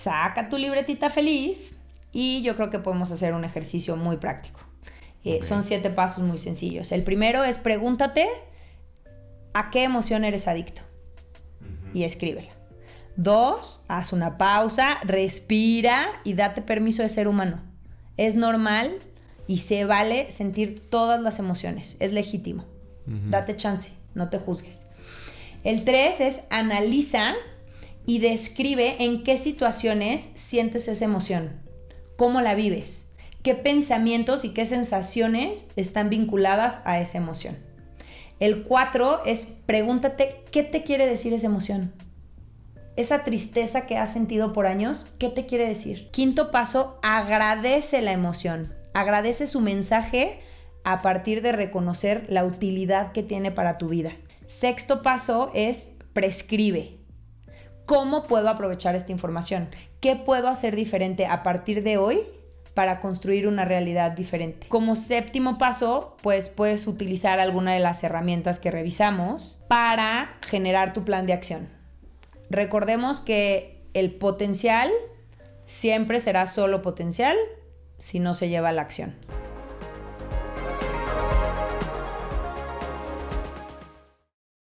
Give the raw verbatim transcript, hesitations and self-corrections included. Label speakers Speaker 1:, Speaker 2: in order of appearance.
Speaker 1: saca tu libretita feliz y yo creo que podemos hacer un ejercicio muy práctico. Eh, okay. Son siete pasos muy sencillos. El primero es pregúntate a qué emoción eres adicto uh-huh. y escríbela. Dos, haz una pausa, respira y date permiso de ser humano. Es normal y se vale sentir todas las emociones. Es legítimo. Uh-huh. Date chance, no te juzgues. El tres es analiza y describe en qué situaciones sientes esa emoción. ¿Cómo la vives? ¿Qué pensamientos y qué sensaciones están vinculadas a esa emoción? El cuatro es pregúntate qué te quiere decir esa emoción. Esa tristeza que has sentido por años, ¿qué te quiere decir? Quinto paso, agradece la emoción. Agradece su mensaje a partir de reconocer la utilidad que tiene para tu vida. Sexto paso es prescribe. ¿Cómo puedo aprovechar esta información? ¿Qué puedo hacer diferente a partir de hoy para construir una realidad diferente? Como séptimo paso, pues puedes utilizar alguna de las herramientas que revisamos para generar tu plan de acción. Recordemos que el potencial siempre será solo potencial si no se lleva a la acción.